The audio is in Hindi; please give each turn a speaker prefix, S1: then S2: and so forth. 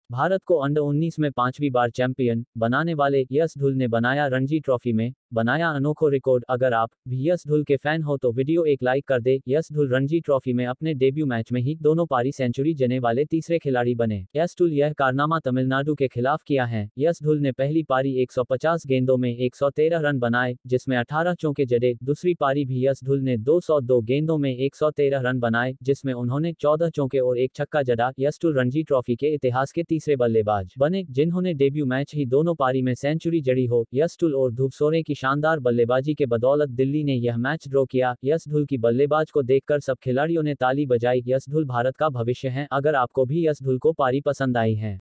S1: भारत को अंडर 19 में 5वीं बार चैंपियन बनाने वाले यश धुल ने बनाया रणजी ट्रॉफी में बनाया अनोखा रिकॉर्ड। अगर आप भी यश धुल के फैन हो तो वीडियो एक लाइक कर दे। यश धुल रणजी ट्रॉफी में अपने डेब्यू मैच में ही दोनों पारी सेंचुरी जने वाले तीसरे खिलाड़ी बने। यश धुल यह कारनामा तमिलनाडु के खिलाफ किया है। यश धुल ने पहली पारी 150 गेंदों में 113 रन बनाए जिसमें 18 चौके जड़े। दूसरी पारी भी यश धुल ने 202 गेंदों में 113 रन बनाए जिसमें उन्होंने 14 चौके और एक छक्का जड़ा। यश धुल रणजी ट्रॉफी के इतिहास के तीसरे बल्लेबाज बने जिन्होंने डेब्यू मैच ही दोनों पारी में सेंचुरी जड़ी हो। यश धुल और ध्रुव शोरे की शानदार बल्लेबाजी के बदौलत दिल्ली ने यह मैच ड्रॉ किया। यश धुल की बल्लेबाज को देखकर सब खिलाड़ियों ने ताली बजाई। यश धुल भारत का भविष्य हैं। अगर आपको भी यश धुल को पारी पसंद आई है